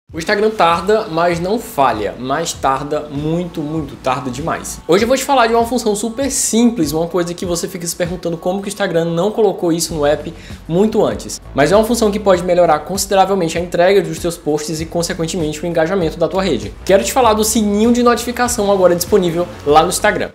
O Instagram tarda, mas não falha, mas tarda muito tarda demais. Hoje eu vou te falar de uma função super simples, uma coisa que você fica se perguntando como que o Instagram não colocou isso no app muito antes. Mas é uma função que pode melhorar consideravelmente a entrega dos teus posts e, consequentemente, o engajamento da tua rede. Quero te falar do sininho de notificação agora disponível lá no Instagram.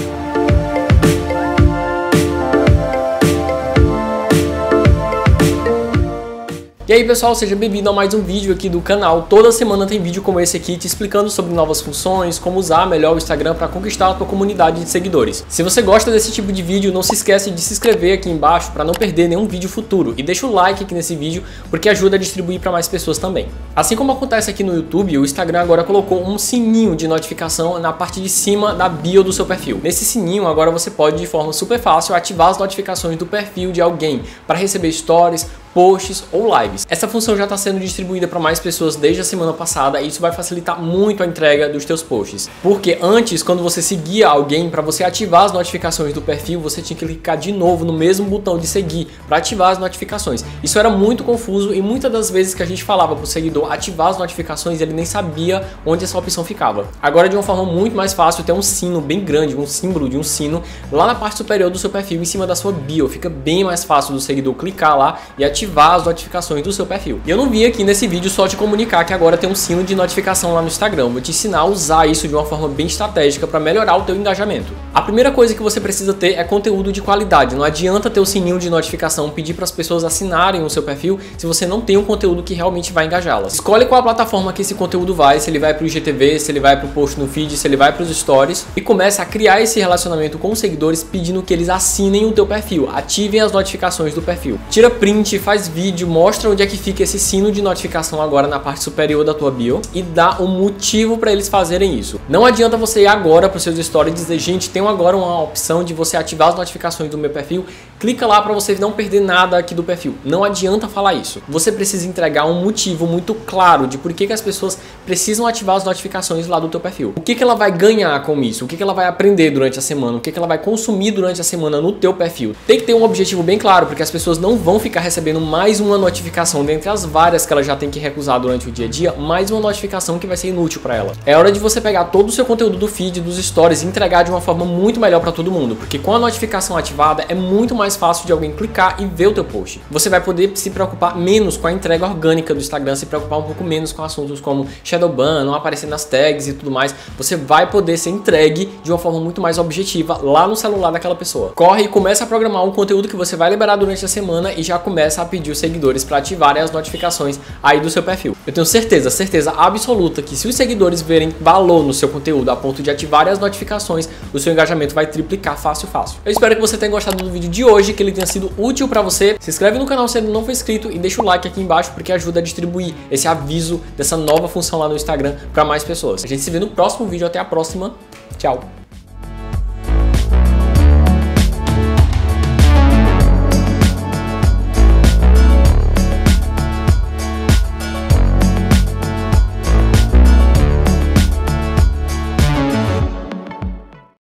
E aí pessoal, seja bem-vindo a mais um vídeo aqui do canal. Toda semana tem vídeo como esse aqui te explicando sobre novas funções, como usar melhor o Instagram para conquistar a tua comunidade de seguidores. Se você gosta desse tipo de vídeo, não se esquece de se inscrever aqui embaixo para não perder nenhum vídeo futuro. E deixa o like aqui nesse vídeo porque ajuda a distribuir para mais pessoas também. Assim como acontece aqui no YouTube, o Instagram agora colocou um sininho de notificação na parte de cima da bio do seu perfil. Nesse sininho agora você pode, de forma super fácil, ativar as notificações do perfil de alguém para receber stories, posts ou lives. Essa função já está sendo distribuída para mais pessoas desde a semana passada e isso vai facilitar muito a entrega dos teus posts. Porque antes, quando você seguia alguém, para você ativar as notificações do perfil, você tinha que clicar de novo no mesmo botão de seguir para ativar as notificações. Isso era muito confuso e muitas das vezes que a gente falava para o seguidor ativar as notificações, ele nem sabia onde essa opção ficava. Agora, de uma forma muito mais fácil, tem um sino bem grande, um símbolo de um sino lá na parte superior do seu perfil, em cima da sua bio. Fica bem mais fácil do seguidor clicar lá e ativar as notificações do seu perfil. E eu não vim aqui nesse vídeo só te comunicar que agora tem um sino de notificação lá no Instagram. Vou te ensinar a usar isso de uma forma bem estratégica para melhorar o teu engajamento. A primeira coisa que você precisa ter é conteúdo de qualidade. Não adianta ter o sininho de notificação, pedir para as pessoas assinarem o seu perfil se você não tem um conteúdo que realmente vai engajá-las. Escolhe qual a plataforma que esse conteúdo vai, se ele vai para o IGTV, se ele vai para o post no feed, se ele vai para os stories, e começa a criar esse relacionamento com os seguidores pedindo que eles assinem o teu perfil, ativem as notificações do perfil. Tira print, faz vídeo, mostra onde é que fica esse sino de notificação agora na parte superior da tua bio e dá um motivo para eles fazerem isso. Não adianta você ir agora para os seus stories e dizer, gente, tem agora uma opção de você ativar as notificações do meu perfil, clica lá para você não perder nada aqui do perfil. Não adianta falar isso. Você precisa entregar um motivo muito claro de por que as pessoas precisam ativar as notificações lá do teu perfil. O que ela vai ganhar com isso? O que ela vai aprender durante a semana? O que ela vai consumir durante a semana no teu perfil? Tem que ter um objetivo bem claro, porque as pessoas não vão ficar recebendo mais uma notificação dentre as várias que ela já tem que recusar durante o dia a dia, mais uma notificação que vai ser inútil para ela. É hora de você pegar todo o seu conteúdo do feed, dos stories e entregar de uma forma muito melhor para todo mundo, porque com a notificação ativada é muito mais fácil de alguém clicar e ver o teu post. Você vai poder se preocupar menos com a entrega orgânica do Instagram, se preocupar um pouco menos com assuntos como shadowban, não aparecer nas tags e tudo mais. Você vai poder ser entregue de uma forma muito mais objetiva lá no celular daquela pessoa. Corre e começa a programar um conteúdo que você vai liberar durante a semana e já começa a pedir os seguidores para ativarem as notificações aí do seu perfil. Eu tenho certeza absoluta que se os seguidores verem valor no seu conteúdo a ponto de ativarem as notificações, o seu engajamento vai triplicar fácil. Eu espero que você tenha gostado do vídeo de hoje, que ele tenha sido útil para você. Se inscreve no canal se ainda não for inscrito e deixa o like aqui embaixo porque ajuda a distribuir esse aviso dessa nova função lá no Instagram para mais pessoas. A gente se vê no próximo vídeo. Até a próxima. Tchau.